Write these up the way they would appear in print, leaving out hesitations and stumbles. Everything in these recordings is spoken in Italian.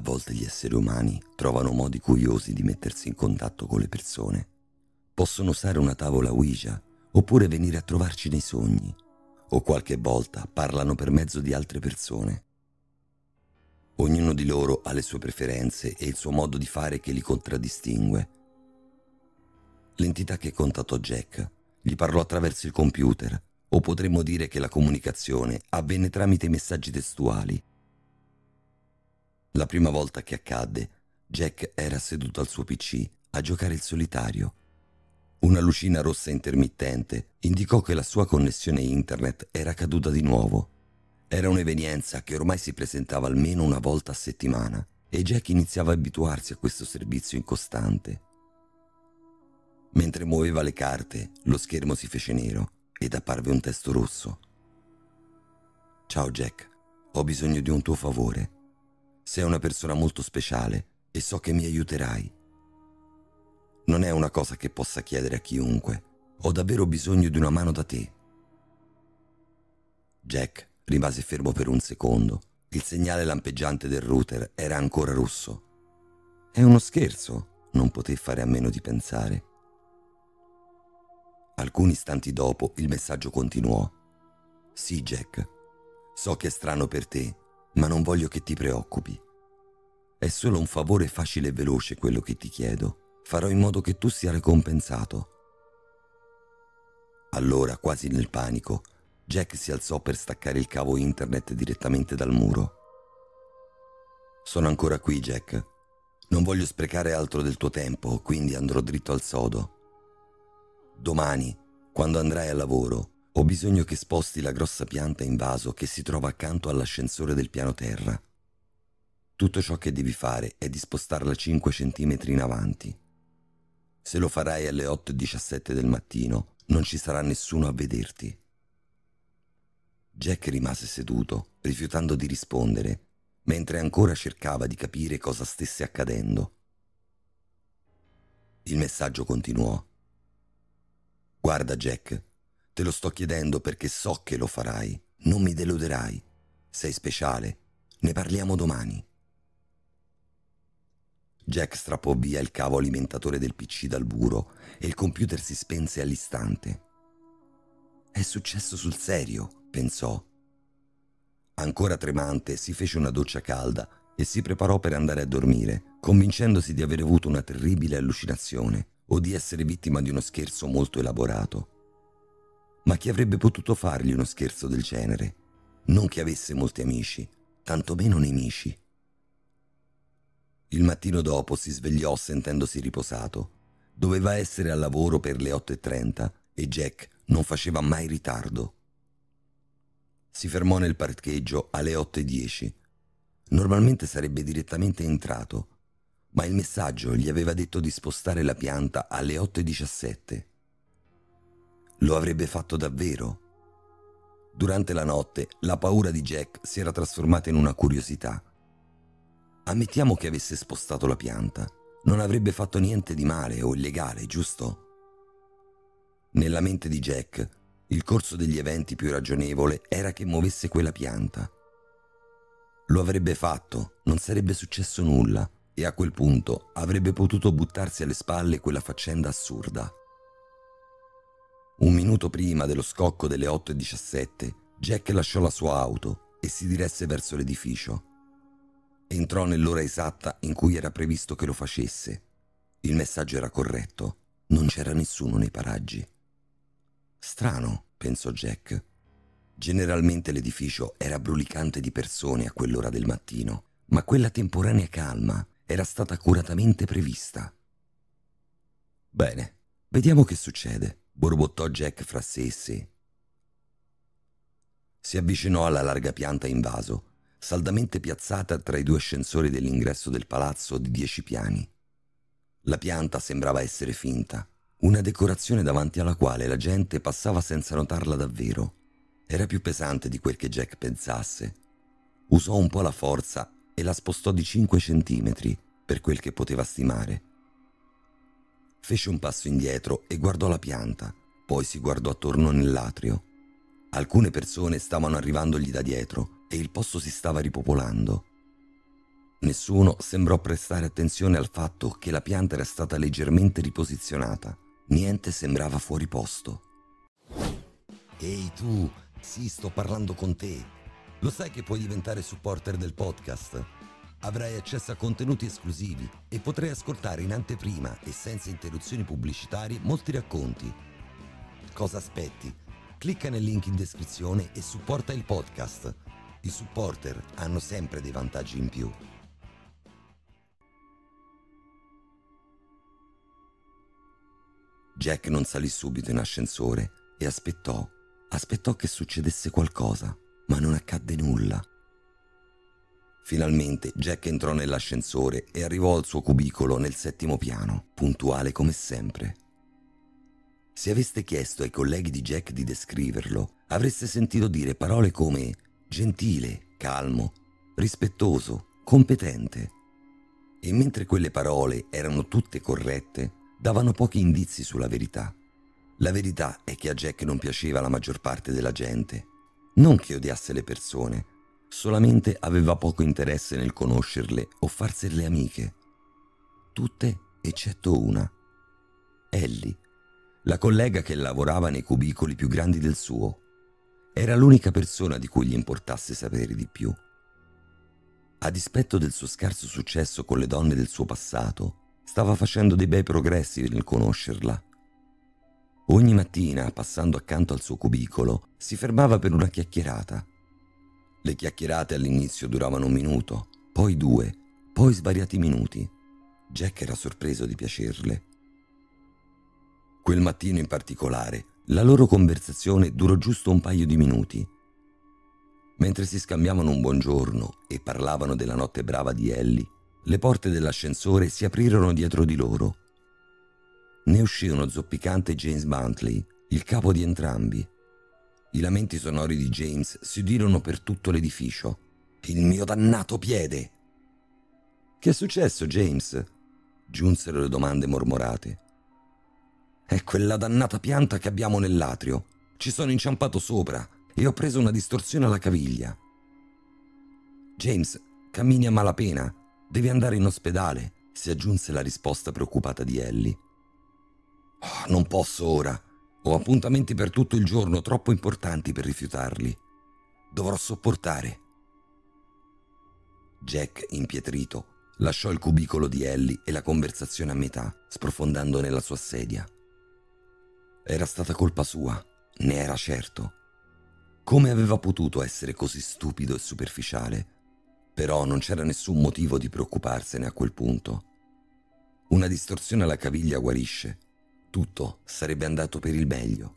volte gli esseri umani trovano modi curiosi di mettersi in contatto con le persone. Possono usare una tavola Ouija, oppure venire a trovarci nei sogni, o qualche volta parlano per mezzo di altre persone. Ognuno di loro ha le sue preferenze e il suo modo di fare che li contraddistingue. L'entità che contattò Jack gli parlò attraverso il computer, o potremmo dire che la comunicazione avvenne tramite messaggi testuali. La prima volta che accadde, Jack era seduto al suo PC a giocare il solitario. Una lucina rossa intermittente indicò che la sua connessione internet era caduta di nuovo. Era un'evenienza che ormai si presentava almeno una volta a settimana e Jack iniziava a abituarsi a questo servizio incostante. Mentre muoveva le carte, lo schermo si fece nero ed apparve un testo rosso. «Ciao Jack, ho bisogno di un tuo favore. Sei una persona molto speciale e so che mi aiuterai. Non è una cosa che possa chiedere a chiunque. Ho davvero bisogno di una mano da te». Jack rimase fermo per un secondo. Il segnale lampeggiante del router era ancora rosso. «È uno scherzo», non poté fare a meno di pensare. Alcuni istanti dopo il messaggio continuò. «Sì, Jack, so che è strano per te, ma non voglio che ti preoccupi. È solo un favore facile e veloce quello che ti chiedo. Farò in modo che tu sia ricompensato». Allora, quasi nel panico, Jack si alzò per staccare il cavo internet direttamente dal muro. «Sono ancora qui, Jack. Non voglio sprecare altro del tuo tempo, quindi andrò dritto al sodo. Domani, quando andrai al lavoro, ho bisogno che sposti la grossa pianta in vaso che si trova accanto all'ascensore del piano terra. Tutto ciò che devi fare è di spostarla 5 centimetri in avanti. Se lo farai alle 8:17 del mattino, non ci sarà nessuno a vederti». Jack rimase seduto, rifiutando di rispondere, mentre ancora cercava di capire cosa stesse accadendo. Il messaggio continuò. «Guarda Jack, te lo sto chiedendo perché so che lo farai, non mi deluderai. Sei speciale, ne parliamo domani». Jack strappò via il cavo alimentatore del PC dal muro e il computer si spense all'istante. «È successo sul serio», pensò. Ancora tremante, si fece una doccia calda e si preparò per andare a dormire, convincendosi di aver avuto una terribile allucinazione o di essere vittima di uno scherzo molto elaborato. Ma chi avrebbe potuto fargli uno scherzo del genere? Non che avesse molti amici, tantomeno nemici. Il mattino dopo si svegliò sentendosi riposato. Doveva essere al lavoro per le 8:30 e Jack non faceva mai ritardo. Si fermò nel parcheggio alle 8:10. Normalmente sarebbe direttamente entrato, ma il messaggio gli aveva detto di spostare la pianta alle 8:17. Lo avrebbe fatto davvero? Durante la notte la paura di Jack si era trasformata in una curiosità. Ammettiamo che avesse spostato la pianta. Non avrebbe fatto niente di male o illegale, giusto? Nella mente di Jack, il corso degli eventi più ragionevole era che muovesse quella pianta. Lo avrebbe fatto, non sarebbe successo nulla e a quel punto avrebbe potuto buttarsi alle spalle quella faccenda assurda. Un minuto prima dello scocco delle 8:17, Jack lasciò la sua auto e si diresse verso l'edificio. Entrò nell'ora esatta in cui era previsto che lo facesse. Il messaggio era corretto, non c'era nessuno nei paraggi. Strano, pensò Jack. Generalmente l'edificio era brulicante di persone a quell'ora del mattino, ma quella temporanea calma era stata accuratamente prevista. «Bene, vediamo che succede», borbottò Jack fra sé e sé. Si avvicinò alla larga pianta in vaso, saldamente piazzata tra i 2 ascensori dell'ingresso del palazzo di 10 piani. La pianta sembrava essere finta, una decorazione davanti alla quale la gente passava senza notarla davvero. Era più pesante di quel che Jack pensasse. Usò un po' la forza e la spostò di 5 centimetri, per quel che poteva stimare. Fece un passo indietro e guardò la pianta, poi si guardò attorno nell'atrio. Alcune persone stavano arrivandogli da dietro e il posto si stava ripopolando. Nessuno sembrò prestare attenzione al fatto che la pianta era stata leggermente riposizionata. Niente sembrava fuori posto. Ehi tu, sì, sto parlando con te. Lo sai che puoi diventare supporter del podcast? Avrai accesso a contenuti esclusivi e potrai ascoltare in anteprima e senza interruzioni pubblicitarie molti racconti. Cosa aspetti? Clicca nel link in descrizione e supporta il podcast. I supporter hanno sempre dei vantaggi in più. Jack non salì subito in ascensore e aspettò che succedesse qualcosa, ma non accadde nulla. Finalmente Jack entrò nell'ascensore e arrivò al suo cubicolo nel 7° piano, puntuale come sempre. Se aveste chiesto ai colleghi di Jack di descriverlo, avreste sentito dire parole come gentile, calmo, rispettoso, competente. E mentre quelle parole erano tutte corrette, davano pochi indizi sulla verità. La verità è che a Jack non piaceva la maggior parte della gente. Non che odiasse le persone, solamente aveva poco interesse nel conoscerle o farsele amiche. Tutte eccetto una. Ellie, la collega che lavorava nei cubicoli più grandi del suo. Era l'unica persona di cui gli importasse sapere di più. A dispetto del suo scarso successo con le donne del suo passato, stava facendo dei bei progressi nel conoscerla. Ogni mattina, passando accanto al suo cubicolo, si fermava per una chiacchierata. Le chiacchierate all'inizio duravano 1 minuto, poi 2, poi svariati minuti. Jack era sorpreso di piacerle. Quel mattino in particolare, la loro conversazione durò giusto un paio di minuti. Mentre si scambiavano un buongiorno e parlavano della notte brava di Ellie, le porte dell'ascensore si aprirono dietro di loro. Ne uscì uno zoppicante James Bentley, il capo di entrambi. I lamenti sonori di James si udirono per tutto l'edificio. «Il mio dannato piede!» «Che è successo, James?» giunsero le domande mormorate. «È quella dannata pianta che abbiamo nell'atrio. Ci sono inciampato sopra e ho preso una distorsione alla caviglia». «James, cammini a malapena. Devi andare in ospedale», si aggiunse la risposta preoccupata di Ellie. «Oh, non posso ora. Ho appuntamenti per tutto il giorno troppo importanti per rifiutarli. Dovrò sopportare». Jack, impietrito, lasciò il cubicolo di Ellie e la conversazione a metà, sprofondando nella sua sedia. Era stata colpa sua, ne era certo. Come aveva potuto essere così stupido e superficiale? Però non c'era nessun motivo di preoccuparsene a quel punto. Una distorsione alla caviglia guarisce. Tutto sarebbe andato per il meglio.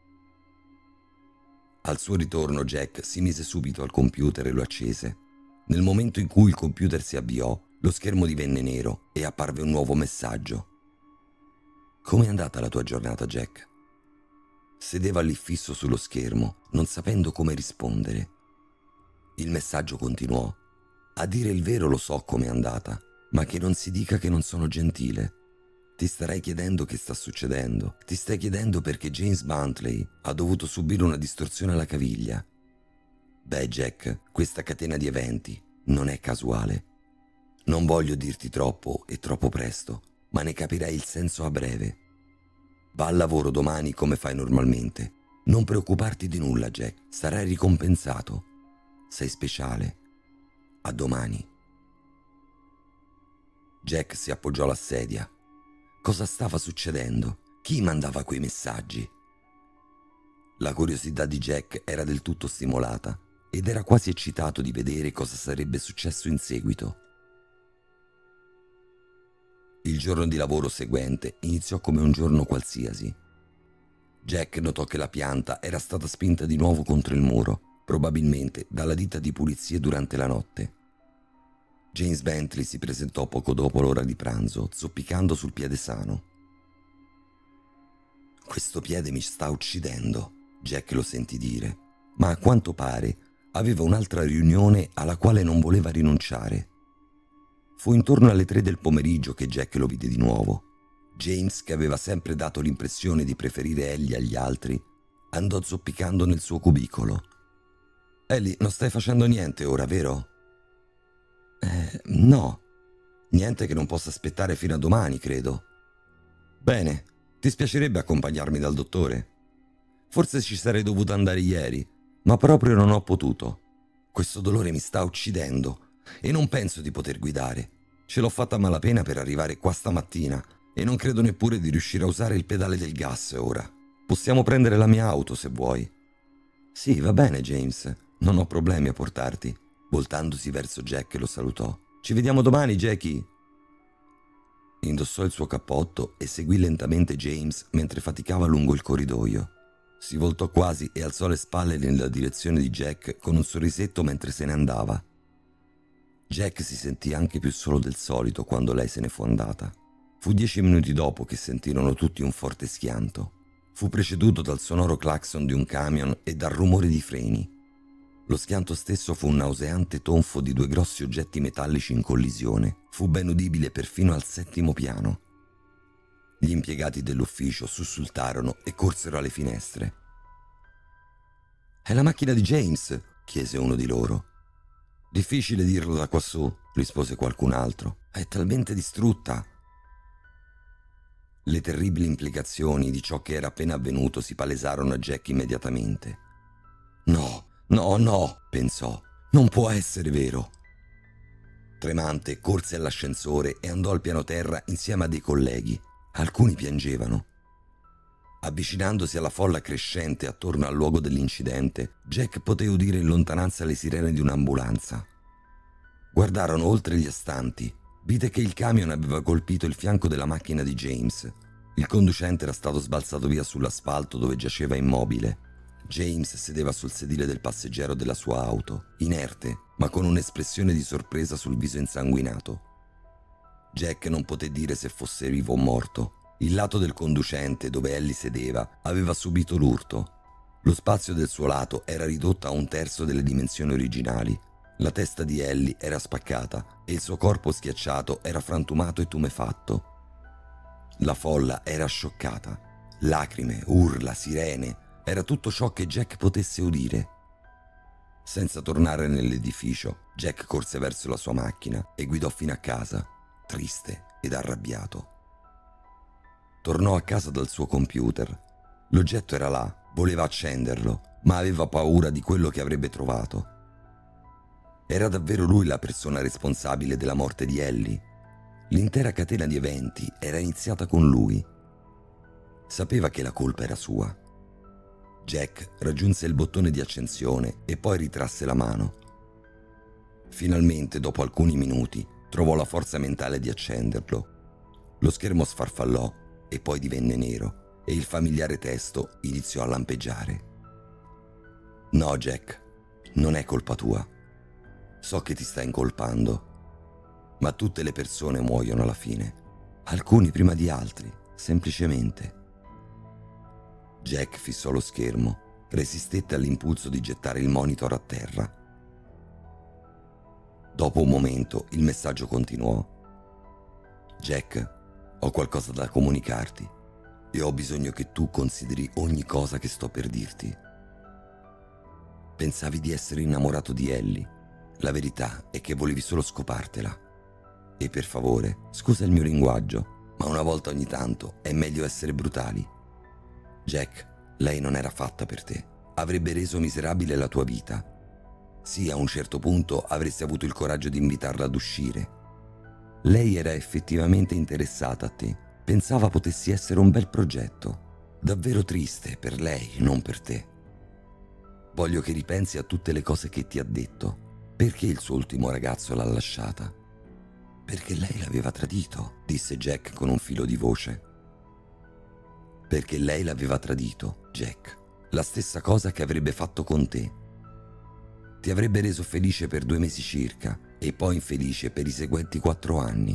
Al suo ritorno Jack si mise subito al computer e lo accese. Nel momento in cui il computer si avviò, lo schermo divenne nero e apparve un nuovo messaggio. «Com'è andata la tua giornata, Jack?» Sedeva lì fisso sullo schermo, non sapendo come rispondere. Il messaggio continuò. «A dire il vero lo so com'è andata, ma che non si dica che non sono gentile. Ti starai chiedendo che sta succedendo. Ti stai chiedendo perché James Bentley ha dovuto subire una distorsione alla caviglia. Beh, Jack, questa catena di eventi non è casuale. Non voglio dirti troppo e troppo presto, ma ne capirai il senso a breve. Va al lavoro domani come fai normalmente. Non preoccuparti di nulla, Jack. Sarai ricompensato. Sei speciale. A domani». Jack si appoggiò alla sedia. Cosa stava succedendo? Chi mandava quei messaggi? La curiosità di Jack era del tutto stimolata ed era quasi eccitato di vedere cosa sarebbe successo in seguito. Il giorno di lavoro seguente iniziò come un giorno qualsiasi. Jack notò che la pianta era stata spinta di nuovo contro il muro, probabilmente dalla ditta di pulizie durante la notte. James Bentley si presentò poco dopo l'ora di pranzo, zoppicando sul piede sano. «Questo piede mi sta uccidendo», Jack lo sentì dire, ma a quanto pare aveva un'altra riunione alla quale non voleva rinunciare. Fu intorno alle 3 del pomeriggio che Jack lo vide di nuovo. James, che aveva sempre dato l'impressione di preferire Ellie agli altri, andò zoppicando nel suo cubicolo. «Ellie, non stai facendo niente ora, vero?» No. Niente che non possa aspettare fino a domani, credo. Bene, ti spiacerebbe accompagnarmi dal dottore? Forse ci sarei dovuto andare ieri, ma proprio non ho potuto. Questo dolore mi sta uccidendo e non penso di poter guidare. Ce l'ho fatta a malapena per arrivare qua stamattina e non credo neppure di riuscire a usare il pedale del gas ora. Possiamo prendere la mia auto se vuoi. Sì, va bene, James. Non ho problemi a portarti. Voltandosi verso Jack lo salutò. Ci vediamo domani, Jackie. Indossò il suo cappotto e seguì lentamente James mentre faticava lungo il corridoio. Si voltò quasi e alzò le spalle nella direzione di Jack con un sorrisetto mentre se ne andava. Jack si sentì anche più solo del solito quando lei se ne fu andata. Fu 10 minuti dopo che sentirono tutti un forte schianto. Fu preceduto dal sonoro clacson di un camion e dal rumore di freni. Lo schianto stesso fu un nauseante tonfo di 2 grossi oggetti metallici in collisione. Fu ben udibile perfino al 7° piano. Gli impiegati dell'ufficio sussultarono e corsero alle finestre. «È la macchina di James», chiese uno di loro. «Difficile dirlo da quassù», rispose qualcun altro. «È talmente distrutta». Le terribili implicazioni di ciò che era appena avvenuto si palesarono a Jack immediatamente. «No, no, no», pensò, «non può essere vero». Tremante corse all'ascensore e andò al piano terra insieme a dei colleghi. Alcuni piangevano. Avvicinandosi alla folla crescente attorno al luogo dell'incidente, Jack poté udire in lontananza le sirene di un'ambulanza. Guardarono oltre gli astanti. Vide che il camion aveva colpito il fianco della macchina di James. Il conducente era stato sbalzato via sull'asfalto dove giaceva immobile. James sedeva sul sedile del passeggero della sua auto, inerte, ma con un'espressione di sorpresa sul viso insanguinato. Jack non poté dire se fosse vivo o morto. Il lato del conducente, dove Ellie sedeva, aveva subito l'urto. Lo spazio del suo lato era ridotto a 1/3 delle dimensioni originali. La testa di Ellie era spaccata e il suo corpo schiacciato era frantumato e tumefatto. La folla era scioccata. Lacrime, urla, sirene, era tutto ciò che Jack potesse udire. Senza tornare nell'edificio, Jack corse verso la sua macchina e guidò fino a casa, triste ed arrabbiato. Tornò a casa dal suo computer. L'oggetto era là, voleva accenderlo, ma aveva paura di quello che avrebbe trovato. Era davvero lui la persona responsabile della morte di Ellie? L'intera catena di eventi era iniziata con lui. Sapeva che la colpa era sua. Jack raggiunse il bottone di accensione e poi ritrasse la mano. Finalmente, dopo alcuni minuti, trovò la forza mentale di accenderlo. Lo schermo sfarfallò e poi divenne nero e il familiare testo iniziò a lampeggiare. «No, Jack, non è colpa tua. So che ti stai incolpando, ma tutte le persone muoiono alla fine, alcuni prima di altri, semplicemente». Jack fissò lo schermo, resistette all'impulso di gettare il monitor a terra. Dopo un momento il messaggio continuò. «Jack, ho qualcosa da comunicarti e ho bisogno che tu consideri ogni cosa che sto per dirti. Pensavi di essere innamorato di Ellie. La verità è che volevi solo scopartela. E per favore, scusa il mio linguaggio, ma una volta ogni tanto è meglio essere brutali. Jack, lei non era fatta per te. Avrebbe reso miserabile la tua vita. Sì, a un certo punto avresti avuto il coraggio di invitarla ad uscire. Lei era effettivamente interessata a te. Pensava potessi essere un bel progetto. Davvero triste per lei, non per te. Voglio che ripensi a tutte le cose che ti ha detto. Perché il suo ultimo ragazzo l'ha lasciata? Perché lei l'aveva tradito», disse Jack con un filo di voce. «Perché lei l'aveva tradito, Jack. La stessa cosa che avrebbe fatto con te. Ti avrebbe reso felice per 2 mesi circa e poi infelice per i seguenti 4 anni.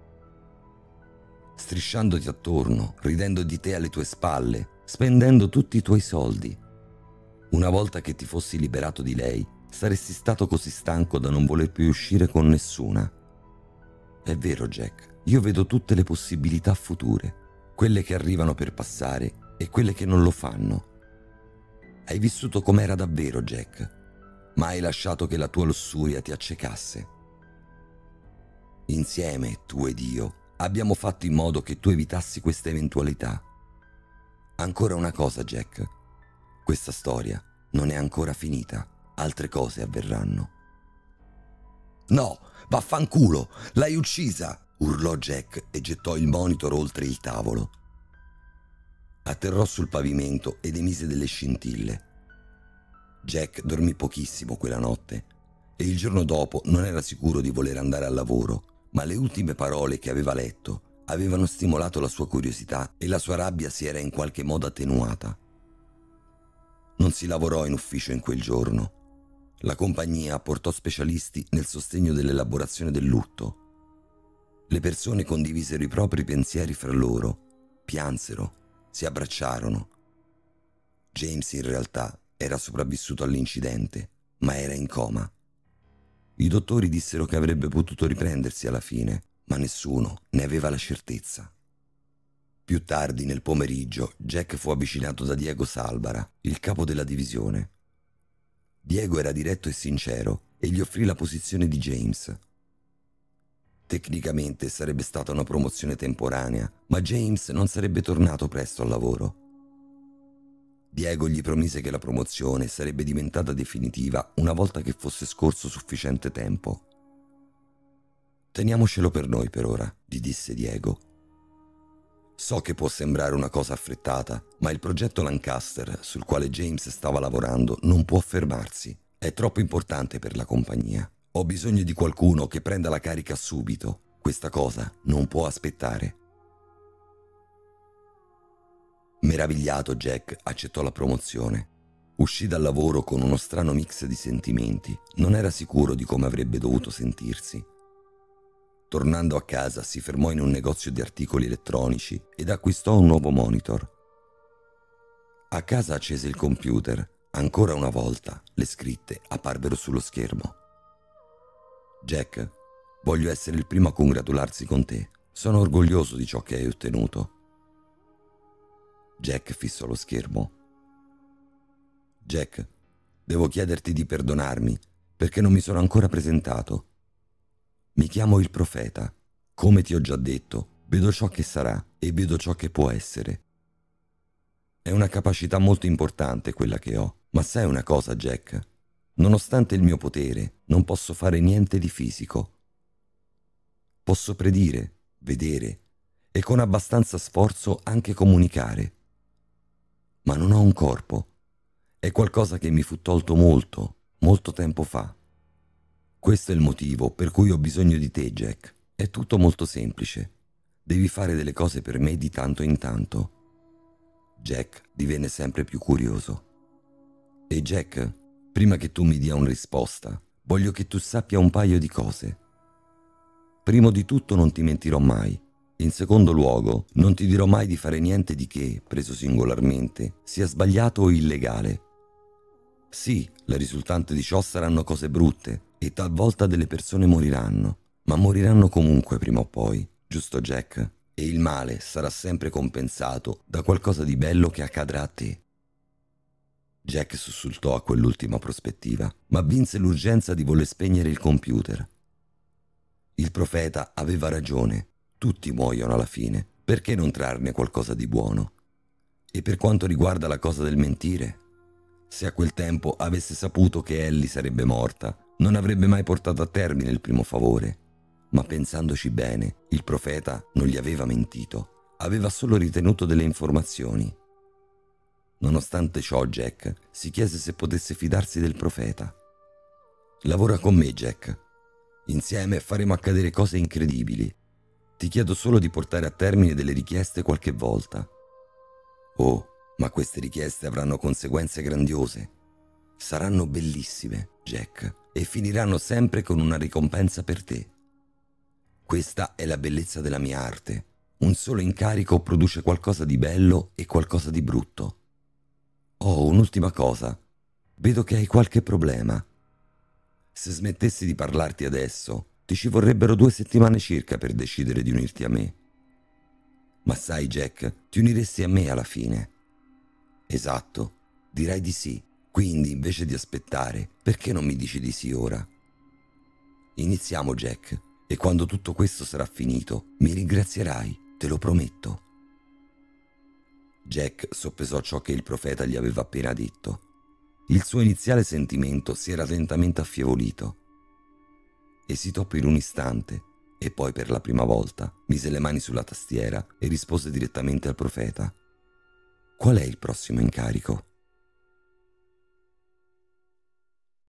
Strisciandoti attorno, ridendo di te alle tue spalle, spendendo tutti i tuoi soldi. Una volta che ti fossi liberato di lei, saresti stato così stanco da non voler più uscire con nessuna. È vero, Jack, io vedo tutte le possibilità future, quelle che arrivano per passare e quelle che non lo fanno. Hai vissuto com'era davvero, Jack, ma hai lasciato che la tua lussuria ti accecasse. Insieme, tu ed io, abbiamo fatto in modo che tu evitassi questa eventualità. Ancora una cosa, Jack. Questa storia non è ancora finita. Altre cose avverranno. No, vaffanculo! L'hai uccisa! Urlò Jack e gettò il monitor oltre il tavolo. Atterrò sul pavimento ed emise delle scintille. Jack dormì pochissimo quella notte e il giorno dopo non era sicuro di voler andare al lavoro, ma le ultime parole che aveva letto avevano stimolato la sua curiosità e la sua rabbia si era in qualche modo attenuata. Non si lavorò in ufficio in quel giorno. La compagnia portò specialisti nel sostegno dell'elaborazione del lutto. Le persone condivisero i propri pensieri fra loro, piansero, si abbracciarono. James in realtà era sopravvissuto all'incidente, ma era in coma. I dottori dissero che avrebbe potuto riprendersi alla fine, ma nessuno ne aveva la certezza. Più tardi nel pomeriggio, Jack fu avvicinato da Diego Salvara, il capo della divisione. Diego era diretto e sincero e gli offrì la posizione di James. Tecnicamente sarebbe stata una promozione temporanea, ma James non sarebbe tornato presto al lavoro. Diego gli promise che la promozione sarebbe diventata definitiva una volta che fosse scorso sufficiente tempo. «Teniamocelo per noi per ora», gli disse Diego. «So che può sembrare una cosa affrettata, ma il progetto Lancaster, sul quale James stava lavorando, non può fermarsi. È troppo importante per la compagnia. Ho bisogno di qualcuno che prenda la carica subito. Questa cosa non può aspettare». Meravigliato, Jack accettò la promozione. Uscì dal lavoro con uno strano mix di sentimenti. Non era sicuro di come avrebbe dovuto sentirsi. Tornando a casa si fermò in un negozio di articoli elettronici ed acquistò un nuovo monitor. A casa accese il computer. Ancora una volta le scritte apparvero sullo schermo. «Jack, voglio essere il primo a congratularsi con te. Sono orgoglioso di ciò che hai ottenuto». Jack fissò lo schermo. «Jack, devo chiederti di perdonarmi perché non mi sono ancora presentato. Mi chiamo il Profeta. Come ti ho già detto, vedo ciò che sarà e vedo ciò che può essere. È una capacità molto importante quella che ho, ma sai una cosa, Jack? Nonostante il mio potere, non posso fare niente di fisico. Posso predire, vedere e con abbastanza sforzo anche comunicare. Ma non ho un corpo. È qualcosa che mi fu tolto molto, molto tempo fa. Questo è il motivo per cui ho bisogno di te, Jack. È tutto molto semplice. Devi fare delle cose per me di tanto in tanto». Jack divenne sempre più curioso. «E Jack, prima che tu mi dia una risposta, voglio che tu sappia un paio di cose. Primo di tutto non ti mentirò mai. In secondo luogo, non ti dirò mai di fare niente di che, preso singolarmente, sia sbagliato o illegale. Sì, la risultante di ciò saranno cose brutte e talvolta delle persone moriranno, ma moriranno comunque prima o poi, giusto Jack? E il male sarà sempre compensato da qualcosa di bello che accadrà a te». Jack sussultò a quell'ultima prospettiva, ma vinse l'urgenza di voler spegnere il computer. Il Profeta aveva ragione. Tutti muoiono alla fine, perché non trarne qualcosa di buono? E per quanto riguarda la cosa del mentire, se a quel tempo avesse saputo che Ellie sarebbe morta, non avrebbe mai portato a termine il primo favore. Ma pensandoci bene, il Profeta non gli aveva mentito, aveva solo ritenuto delle informazioni. Nonostante ciò, Jack si chiese se potesse fidarsi del Profeta. «Lavora con me, Jack. Insieme faremo accadere cose incredibili. Ti chiedo solo di portare a termine delle richieste qualche volta». «Oh, ma queste richieste avranno conseguenze grandiose. Saranno bellissime, Jack, e finiranno sempre con una ricompensa per te. Questa è la bellezza della mia arte. Un solo incarico produce qualcosa di bello e qualcosa di brutto. Oh, un'ultima cosa. Vedo che hai qualche problema. Se smettessi di parlarti adesso, ti ci vorrebbero 2 settimane circa per decidere di unirti a me. Ma sai, Jack, ti uniresti a me alla fine». «Esatto, dirai di sì. Quindi, invece di aspettare, perché non mi dici di sì ora?» «Iniziamo, Jack. E quando tutto questo sarà finito, mi ringrazierai, te lo prometto. Jack soppesò ciò che il profeta gli aveva appena detto. Il suo iniziale sentimento si era lentamente affievolito. Esitò per un istante e poi per la prima volta mise le mani sulla tastiera e rispose direttamente al profeta. «Qual è il prossimo incarico?»